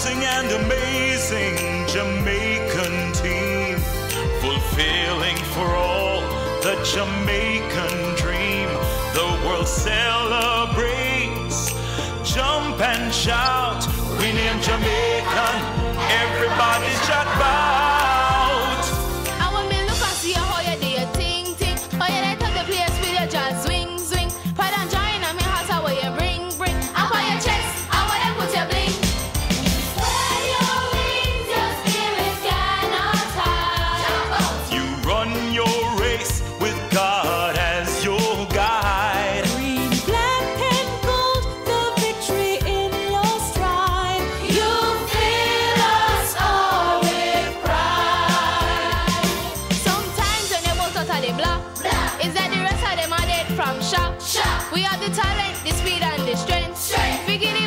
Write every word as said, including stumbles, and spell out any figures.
amazing and amazing Jamaican team, fulfilling for all the Jamaican dream. The world celebrates, jump and shout, we name Jamaican, everybody chat about. And when me look and see how you do your thing, thing, how you light up the place with your Jazwing, swing, pride and joy in me heart, how you bring, bring, up on your chest, how you put your bling. Spread your wings, your spirit cannot hide. You run your race with God as your guide. Green, black, and gold, the victory in your stride. You fill us all with pride. Sometimes when you walk out of the block, is that the rest of them are dead from shock? We have the talent, the speed, and the strength. Figure